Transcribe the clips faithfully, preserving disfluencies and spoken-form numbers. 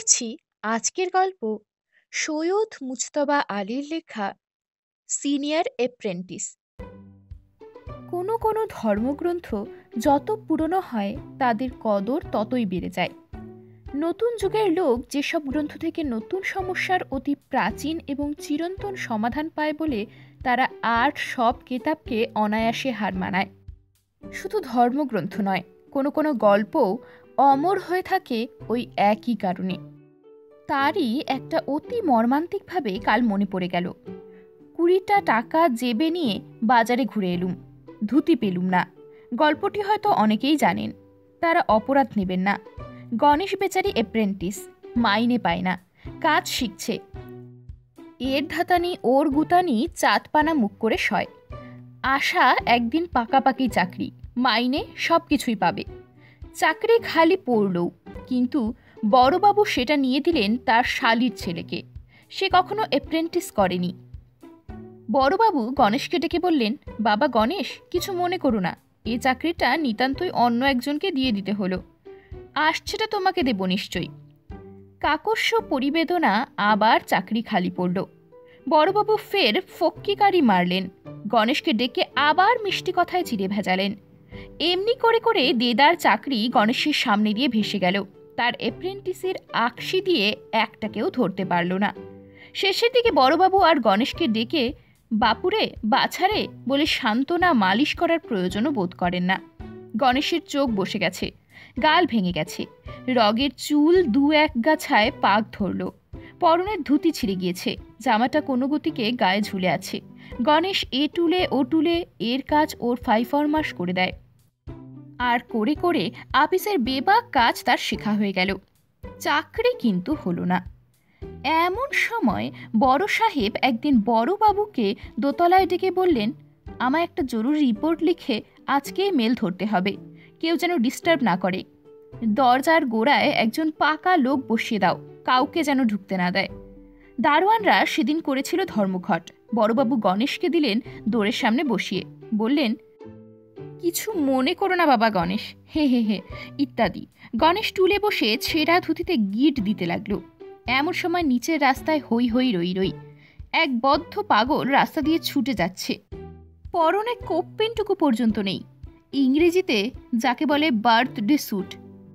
করছি আজকের গল্প সৈয়দ মুজতবা আলীর লেখা সিনিয়র এপ্রেন্টিস। কোনো কোনো ধর্মগ্রন্থ যত পুরনো হয় তাদের কদর ততই বেড়ে যায়। নতুন যুগের লোক যেসব গ্রন্থ থেকে নতুন সমস্যার অতি প্রাচীন এবং চিরন্তন সমাধান পায় বলে তারা আর সব কেতাবকে অনায়াসে হার মানায়। শুধু ধর্মগ্রন্থ নয়, কোনো কোনো গল্পও অমর হয়ে থাকে ওই একই কারণে। তারই একটা অতি মর্মান্তিকভাবে কাল মনে পড়ে গেল। কুড়িটা টাকা জেবে নিয়ে বাজারে ঘুরে এলুম, ধুতি পেলুম না। গল্পটি হয়তো অনেকেই জানেন, তারা অপরাধ নেবেন না। গণেশ বেচারি এপ্রেন্টিস, মাইনে পায় না, কাজ শিখছে। এর ধাতানি ওর গুতানি চাঁদপানা মুখ করে সয়। আশা একদিন পাকাপাকি চাকরি, মাইনে সব কিছুই পাবে। চাকরি খালি পড়লও, কিন্তু বড়বাবু সেটা নিয়ে দিলেন তার শালির ছেলেকে। সে কখনো এপ্রেন্টিস করেনি। বড়বাবু গণেশকে ডেকে বললেন, বাবা গণেশ, কিছু মনে করো না, এ চাকরিটা নিতান্তই অন্য একজনকে দিয়ে দিতে হলো, আসছেটা তোমাকে দেব নিশ্চয়ই। কাকস্য পরিবেদনা, আবার চাকরি খালি পড়ল। বড়বাবু ফের ফক্কিকারি মারলেন, গণেশকে ডেকে আবার মিষ্টি কথায় চিড়ে ভেজালেন। এমনি করে করে দেদার চাকরি গণেশের সামনে দিয়ে ভেসে গেল। তার এপ্রেন্টিসের আকশি দিয়ে একটাকেও ধরতে পারল না। শেষের দিকে বড়বাবু আর গণেশকে ডেকে বাপুরে বাছারে বলে সান্ত্বনা মালিশ করার প্রয়োজনও বোধ করেন না। গণেশের চোখ বসে গেছে, গাল ভেঙে গেছে, রগের চুল দু এক গাছায় পাক ধরল, পরনের ধুতি ছিঁড়ে গিয়েছে, জামাটা কোনো গতিকে গায়ে ঝুলে আছে। গণেশ এ টুলে ও টুলে এর কাজ ওর ফাইফরমাস করে দেয়, আর করে করে আপিসের বেবাক কাজ তার শেখা হয়ে গেল। চাকরি কিন্তু হলো না। এমন সময় বড় সাহেব একদিন বড় বাবুকে দোতলায় ডেকে বললেন, আমায় একটা জরুরি রিপোর্ট লিখে আজকেই মেল ধরতে হবে, কেউ যেন ডিস্টার্ব না করে। দরজার গোড়ায় একজন পাকা লোক বসিয়ে দাও, কাউকে যেন ঢুকতে না দেয়। দারোয়ানরা সেদিন করেছিল ধর্মঘট। বড়বাবু গণেশকে দিলেন দোরের সামনে বসিয়ে, বললেন, কিছু মনে করো না বাবা গণেশ, হে হে হে ইত্যাদি। গণেশ টুলে বসে ছেঁড়া ধুতিতে গিট দিতে লাগলো। এমন সময় নিচের রাস্তায় হই হই রই রই এক বদ্ধ পাগল রাস্তা দিয়ে ছুটে যাচ্ছে। পরনে কোপ পেনটুকু পর্যন্ত নেই, ইংরেজিতে যাকে বলে বার্থডে স্যুট।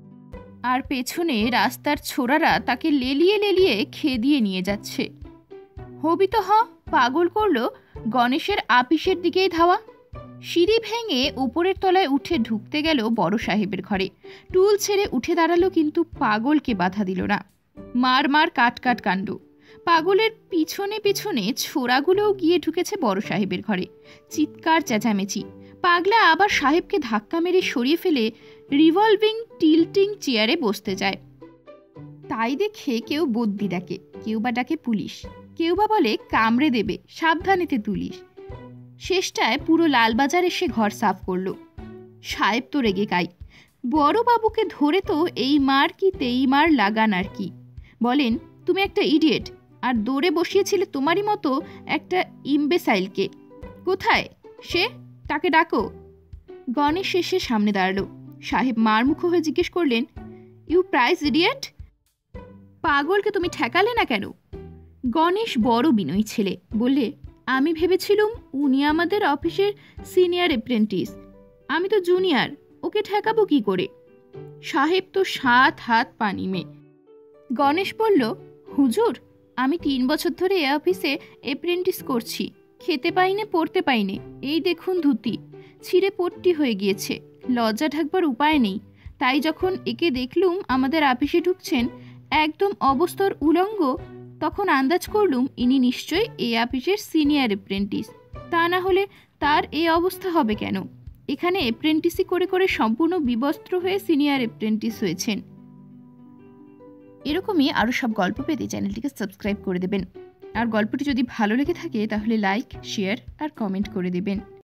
আর পেছনে রাস্তার ছোড়ারা তাকে লেলিয়ে লেলিয়ে খেদিয়ে নিয়ে যাচ্ছে। হবি তো হ, পাগল করলো গণেশের আপিসের দিকেই ধাওয়া। সিঁড়ি ভেঙে উপরের তলায় উঠে ঢুকতে গেল বড় সাহেবের ঘরে। টুল ছেড়ে উঠে দাঁড়ালো, কিন্তু পাগলকে বাধা দিল না। মার মার কাট কাট কাণ্ড। পাগলের পিছনে পিছনে ছোড়াগুলোও গিয়ে ঢুকেছে বড় সাহেবের ঘরে। চিৎকার চেঁচামেচি। পাগলা আবার সাহেবকে ধাক্কা মেরে সরিয়ে ফেলে রিভলভিং টিল্টিং চেয়ারে বসতে যায়। তাই দেখে কেউ বদ্যি ডাকে, কেউ বা ডাকে পুলিশ, কেউ বা বলে কামড়ে দেবে, সাবধানেতে তুলিস। শেষটায় পুরো লালবাজার এসে ঘর সাফ করলো। সাহেব তো রেগে গাই। বড় বাবুকে ধরে তো এই মার কি তেই মার লাগান আর কি। বলেন, তুমি একটা ইডিয়েট, আর দৌড়ে বসিয়েছিলে তোমারই মতো একটা ইমবেসাইলকে। কোথায় সে, তাকে ডাকো। গণেশ এসে সামনে দাঁড়ালো। সাহেব মার মুখো হয়ে জিজ্ঞেস করলেন, ইউ প্রাইজ ইডিয়েট, পাগলকে তুমি ঠেকালে না কেন? গণেশ বড় বিনয়ী ছেলে, বললে, আমি ভেবেছিলুম উনি আমাদের অফিসের সিনিয়র এপ্রেন্টিস, আমি তো জুনিয়র, ওকে ঠেকাবো কি করে? সাহেব তো সাত হাত পানি মেয়ে। গণেশ বলল, হুজুর, আমি তিন বছর ধরে এ অফিসে এপ্রেন্টিস করছি, খেতে পাইনে পড়তে পাইনে, এই দেখুন ধুতি ছিঁড়ে পট্টি হয়ে গিয়েছে, লজ্জা ঢাকবার উপায় নেই। তাই যখন একে দেখলুম আমাদের অফিসে ঢুকছেন একদম অবস্তর উলঙ্গ, তখন আন্দাজ করলুম ইনি নিশ্চয়ই এ অফিসের সিনিয়র এপ্রেন্টিস, তা না হলে তার এই অবস্থা হবে কেন? এখানে এপ্রেন্টিসি করে করে সম্পূর্ণ বিবস্ত্র হয়ে সিনিয়র এপ্রেন্টিস হয়েছেন। এরকমই আরও সব গল্প পেতে চ্যানেলটিকে সাবস্ক্রাইব করে দেবেন। আর গল্পটি যদি ভালো লেগে থাকে তাহলে লাইক, শেয়ার আর কমেন্ট করে দেবেন।